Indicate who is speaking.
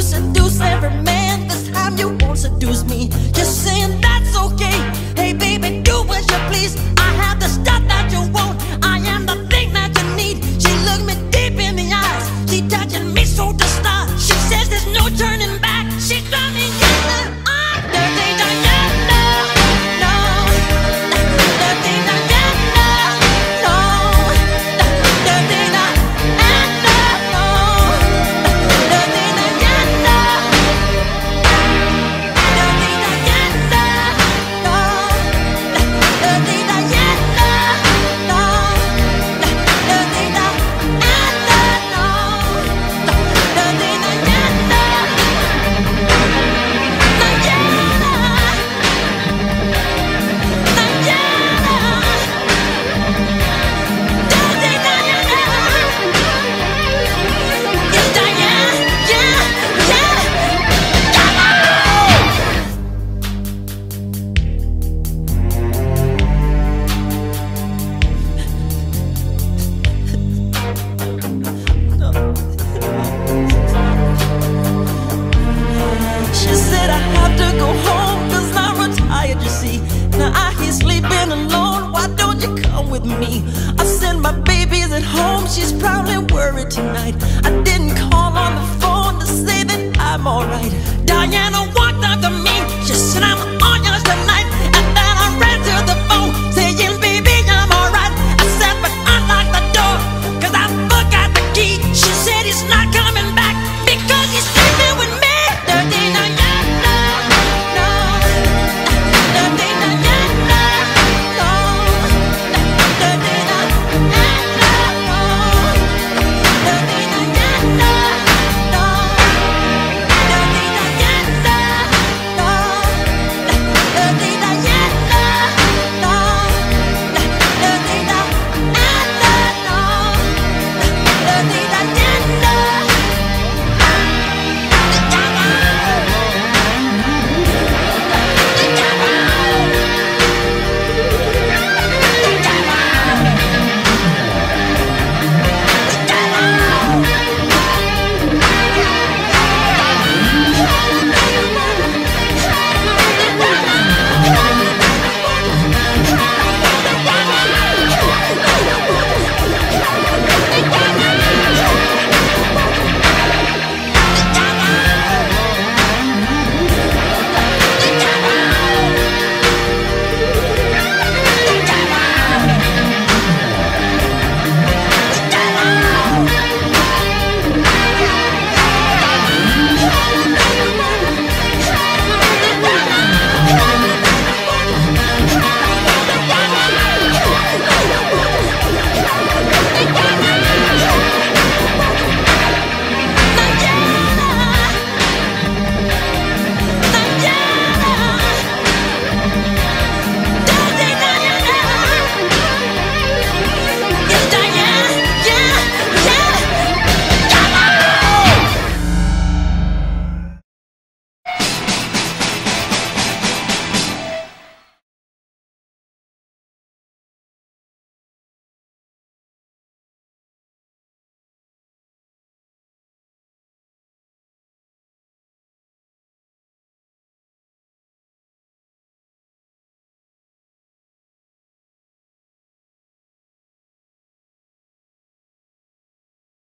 Speaker 1: seduce every man. This time you won't seduce me. Just saying that's okay. Hey baby, do as you please. I have the stuff that you want. I am the thing that you need. She looked me deep in the eyes. She touching me so to start. She says there's no turning back. She got me yelling. I'm dirty Diana. No, dirty Diana. No, dirty Diana. No, dirty Diana. Dirty Diana. No, dirty Diana. No, dirty Diana. No, dirty Diana. She said I have to go home 'cause I'm retired, you see. Now I hear sleeping alone, why don't you come with me? I said my baby's at home, she's probably worried tonight. I didn't call on the